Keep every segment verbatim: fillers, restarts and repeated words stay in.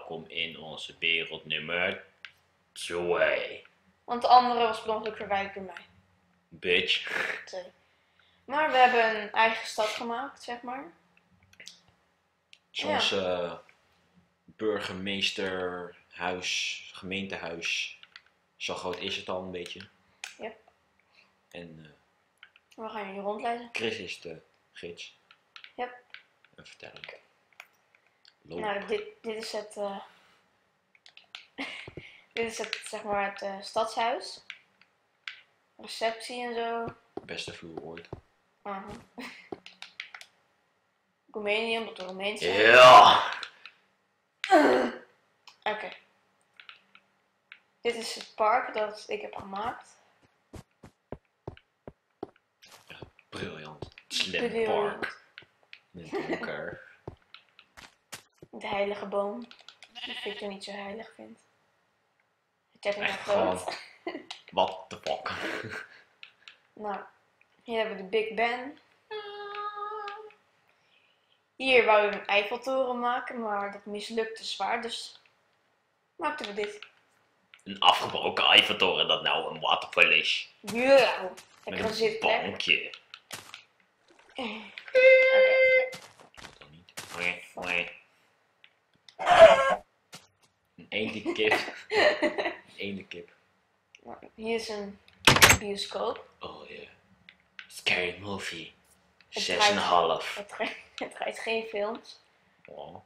welkom in onze wereld nummer twee. Want de andere was per ongeluk verwijderd door mij. Bitch. Twee. Maar we hebben een eigen stad gemaakt, zeg maar. Zoals ja. uh, burgemeesterhuis, gemeentehuis. Zo groot is het al een beetje. Yep. En uh, we gaan jullie rondleiden. Chris is de gids. Yep. En vertellen. Loop. Nou, dit, dit is het... Uh, dit is het, zeg maar, het uh, stadshuis. Receptie en zo. Beste vloer ooit. Uh -huh. Roemenië, omdat we Roemeens zijn. Ja! Uh. Oké. Okay. Dit is het park dat ik heb gemaakt. Ja, briljant. Slim park. Met elkaar. De heilige boom. Die Victor niet zo heilig vindt. Het echt gewoon. What the fuck. Nou, hier hebben we de Big Ben. Hier wouden we een Eiffeltoren maken, maar dat mislukte zwaar, dus maakten we dit. Een afgebroken Eiffeltoren dat nou een waterval is. Ja, met een zitplek. Bankje. Oké. Okay. Dat niet. Oké, oké. Een eendenkip. Eendenkip. Hier is een bioscoop. Oh ja. Yeah. Scary movie. Zes en een half. Het, het draait geen films. Oh.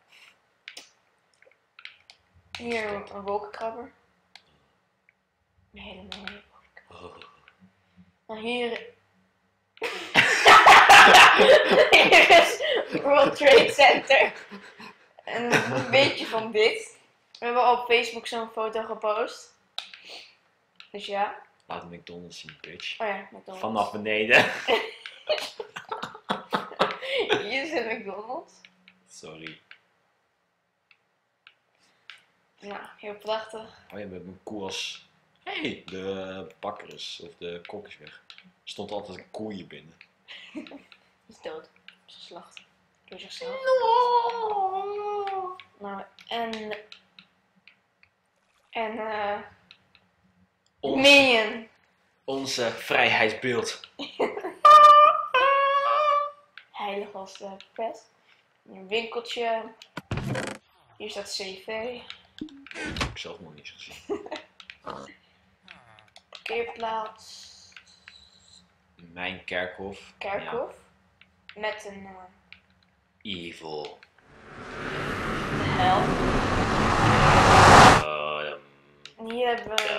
Hier een, een wolkenkrabber. Een hele mooie wolkenkrabber. Oh. En hier... hier is World Trade Center. En een beetje van dit. We hebben al op Facebook zo'n foto gepost. Dus ja. Laat de McDonald's zien, bitch. Oh ja, McDonald's. Vanaf beneden. Hier is een McDonald's. Sorry. Ja, heel prachtig. Oh ja, met mijn koe als... Hé, hey, de bakker is, of de kok is weg. Er stond altijd een koe hier binnen. Die is dood. Is geslacht. Door zichzelf. No. Nou, en... En eh... Uh, Ons, Minion. Onze vrijheidsbeeld. Heilig als de pest. Een winkeltje. Hier staat C V. Dat heb ik zelf nog niet eens gezien. Parkeerplaats. Mijn kerkhof. Kerkhof. Ja. Met een... Uh, Evil. De hel. Uh, en hier hebben we...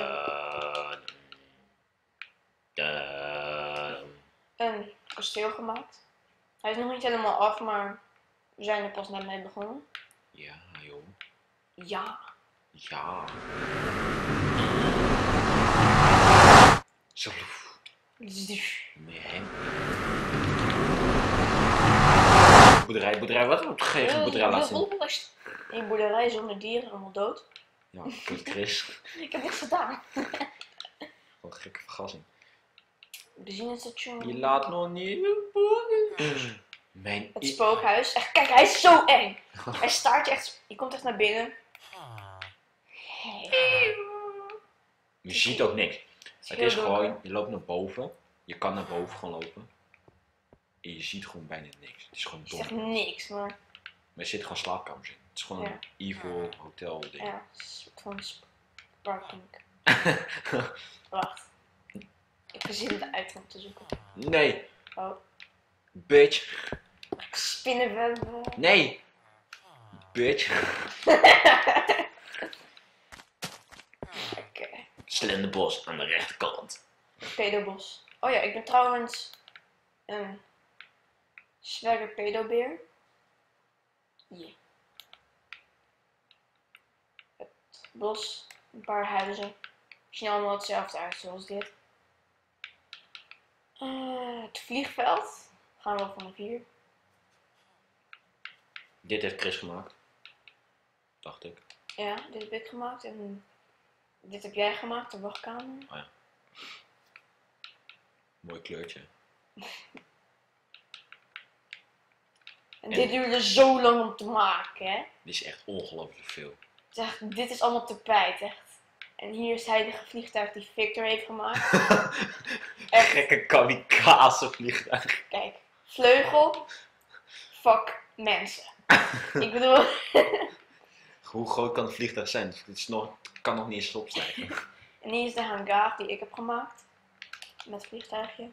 Uh, uh, een kasteel gemaakt. Hij is nog niet helemaal af, maar we zijn er pas net mee begonnen. Ja, joh. Ja. Ja. Zo. Nee. Boerderij, boerderij, wat? Wat geen boerderij laat zien? Een boerderij zonder dieren, allemaal dood. Ja, goed Chris. Ik heb niks gedaan. Wat een gekke vergassing. Benzinestation. Je laat nog niet. Mijn het spookhuis. Echt, kijk, hij is zo eng. Hij staart je echt. Je komt echt naar binnen. Hey. Je ziet ook niks. Het is gewoon, je loopt naar boven. Je kan naar boven gaan lopen. En je ziet gewoon bijna niks. Het is gewoon donker. Je zegt niks, maar... Maar er zit gewoon slaapkamers in. Het is gewoon ja. een evil hotel ding. Ja, een soort van sparkink. Wacht. Ik verzin de uit om te zoeken. Nee. Oh. Bitch. Spinnenwebben. Nee. Bitch. Oké. Okay. Slenderbos aan de rechterkant. Pedobos. Oh ja, ik ben trouwens een zwerger pedobeer. Hier. Het bos, een paar huizen. Zien allemaal hetzelfde uit zoals dit. Uh, het vliegveld. Gaan we vanaf hier. Dit heeft Chris gemaakt. Dacht ik. Ja, dit heb ik gemaakt en dit heb jij gemaakt, de wachtkamer. Oh ja. Mooi kleurtje. En dit duurde zo lang om te maken, hè? Dit is echt ongelooflijk veel. Zeg, dit is allemaal tapijt, echt. En hier is het heilige vliegtuig die Victor heeft gemaakt. Echt. Gekke kamikaze vliegtuig. Kijk, vleugel, fuck mensen. Ik bedoel... Hoe groot kan het vliegtuig zijn? Het is nog, het kan nog niet eens opstijgen. En hier is de hangar die ik heb gemaakt. Met vliegtuigje.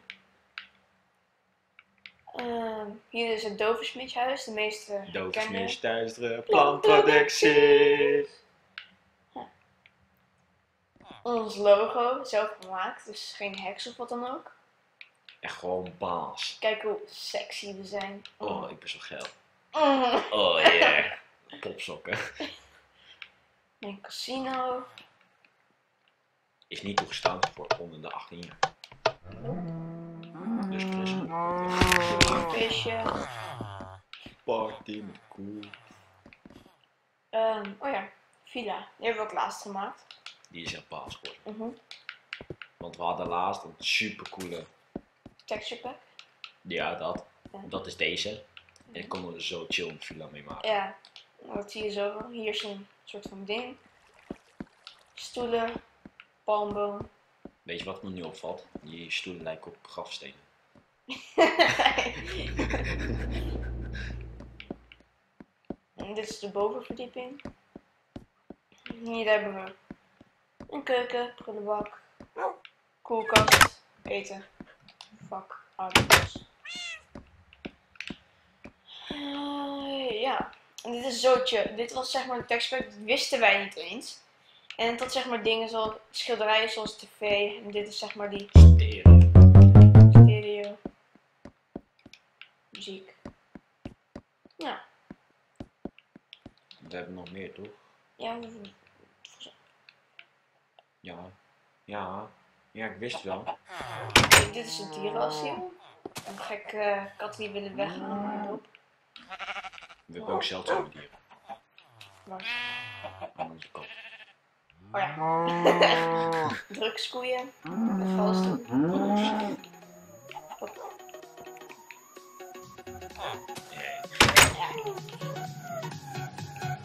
Uh, hier is het Doversmitshuis, de meeste Doversmits thuisdre, plantproductie. Ja. Ons logo, zelf gemaakt, dus geen heks of wat dan ook. Echt gewoon baas. Kijk hoe sexy we zijn. Oh, ik ben zo geil. Mm. Oh yeah. Popsokken. Mijn casino. Is niet toegestaan voor onder de achttien jaar. Dus Chris. Visje. Party met koe. Um, oh ja, villa. Die hebben we ook laatst gemaakt. Die is echt baas geworden. Uh -huh. Want we hadden laatst een super coole. Texture pack. Ja, dat. Ja. Dat is deze. En ik kon er zo chill een villa mee maken. Ja, dat zie je zo. Hier is een soort van ding. Stoelen. Palmboom. Weet je wat me nu opvalt? Die stoelen lijken op grafstenen. En dit is de bovenverdieping. Hier hebben we een keuken, prullenbak, koelkast, eten, vak, auto's. Uh, ja, en dit is zootje. Dit was zeg maar de tekstpack, dat wisten wij niet eens. En tot zeg maar dingen zoals schilderijen zoals tv. En dit is zeg maar die Stereo. stereo. Muziek. Ja. We hebben nog meer, toch? Ja. Ja. Ja. Ja, ik wist wel. Dit is het dierenasiel. Een gekke uh, katten die willen weggaan. Op. We hebben ook zeldzame dieren. Waar? Aan onze kant. Oh ja. Drugskoeien. Een valstoel.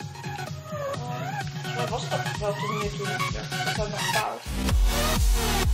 Wat was dat wel tot nu toe? Ja. Dat was nog fout.